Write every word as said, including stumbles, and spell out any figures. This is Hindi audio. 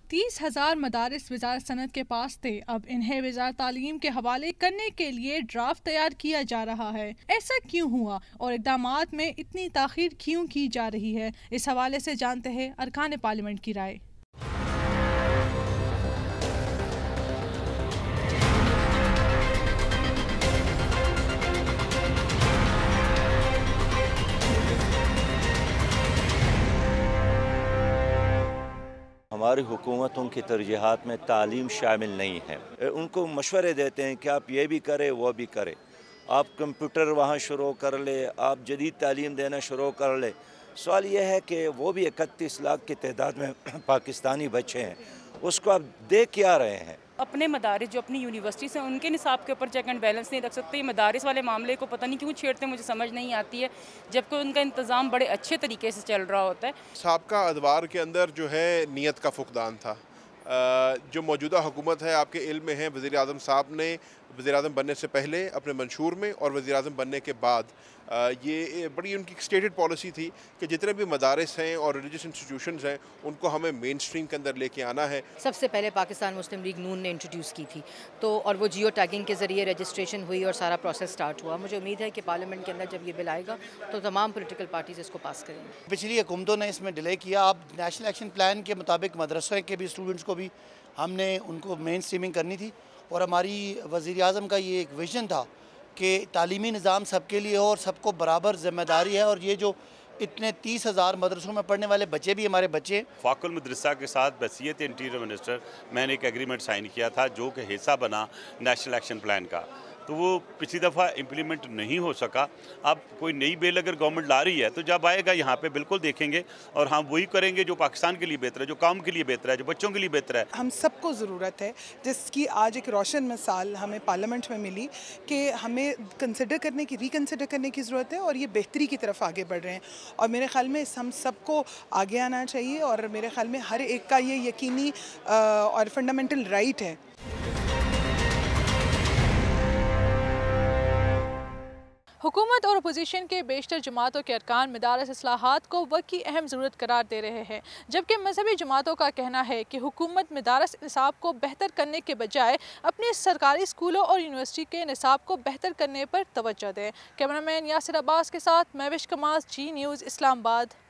तीस हजार मदारिस वज़ारत सनत के पास थे, अब इन्हें वज़ारत तालीम के हवाले करने के लिए ड्राफ्ट तैयार किया जा रहा है। ऐसा क्यों हुआ और इक़दामात में इतनी ताख़ीर क्यों की जा रही है, इस हवाले से जानते हैं अरकान पार्लियामेंट की राय। हमारी हुकूमतों की तरजीहात में तालीम शामिल नहीं है। उनको मशवरे देते हैं कि आप ये भी करें वो भी करें, आप कंप्यूटर वहाँ शुरू कर ले, आप जदीद तालीम देना शुरू कर ले। सवाल यह है कि वो भी इकतीस लाख की तादाद में पाकिस्तानी बच्चे हैं, उसको आप दे क्या रहे हैं। अपने मदारिस जो अपनी यूनिवर्सिटी से उनके निसाब के ऊपर चेक एंड बैलेंस नहीं रख सकते। मदारिस वाले मामले को पता नहीं क्यों छेड़ते, मुझे समझ नहीं आती है, जबकि उनका इंतज़ाम बड़े अच्छे तरीके से चल रहा होता है। साबका अदवार के अंदर जो है नीयत का फुकदान था। जो मौजूदा हुकूमत है, आपके इल्म में है, वज़ीर आज़म साहब ने वज़ीर आज़म बनने से पहले अपने मंशूर में और वज़ीर आज़म बनने के बाद ये बड़ी उनकी स्टेटेड पॉलिसी थी कि जितने भी मदारिस हैं और रिलीजियस इंस्टीट्यूशंस हैं उनको हमें मेन स्ट्रीम के अंदर लेके आना है। सबसे पहले पाकिस्तान मुस्लिम लीग नून ने इंट्रोड्यूस की थी, तो और वो जियो टैगिंग के ज़रिए रजिस्ट्रेशन हुई और सारा प्रोसेस स्टार्ट हुआ। मुझे उम्मीद है कि पार्लियामेंट के अंदर जब ये बिल आएगा तो तमाम पोलिटिकल पार्टीज़ इसको पास करेंगे। पिछली हुकूमतों ने इसमें डिले किया। अब नेशनल एक्शन प्लान के मुताबिक मदरसे के भी स्टूडेंट्स को भी हमने उनको मेन स्ट्रीमिंग करनी थी और हमारी वज़ीर आज़म का ये एक विजन था कि तालीमी निज़ाम सबके लिए हो और सबको बराबर ज़िम्मेदारी है। और ये जो इतने तीस हज़ार मदरसों में पढ़ने वाले बच्चे भी हमारे बच्चे हैं। फ़ाकुल मदरसा के साथ बसीयत इंटीरियर मिनिस्टर मैंने एक एग्रीमेंट साइन किया था जो कि हिस्सा बना नेशनल एक्शन प्लान का, तो वो पिछली दफ़ा इम्प्लीमेंट नहीं हो सका। अब कोई नई बिल अगर गवर्नमेंट ला रही है तो जब आएगा यहाँ पे बिल्कुल देखेंगे और हम वही करेंगे जो पाकिस्तान के लिए बेहतर है, जो काम के लिए बेहतर है, जो बच्चों के लिए बेहतर है। हम सबको ज़रूरत है, जिसकी आज एक रोशन मिसाल हमें पार्लियामेंट में मिली कि हमें कंसिडर करने की रिकन्सिडर करने की ज़रूरत है और ये बेहतरी की तरफ आगे बढ़ रहे हैं। और मेरे ख्याल में हम सबको आगे आना चाहिए और मेरे ख्याल में हर एक का ये यकीनी और फंडामेंटल राइट है। हुकूमत और अपोजिशन के बेशतर जमातों के अरकान मदारस इस्लाहात को वक्त की अहम ज़रूरत करार दे रहे हैं, जबकि मजहबी जमातों का कहना है कि हुकूमत मदारस निसाब को बेहतर करने के बजाय अपने सरकारी स्कूलों और यूनिवर्सिटी के निसाब को बेहतर करने पर तवज्जो दें। कैमरामैन यासिर अब्बास के साथ महविश कमाल, जी न्यूज़, इस्लामाबाद।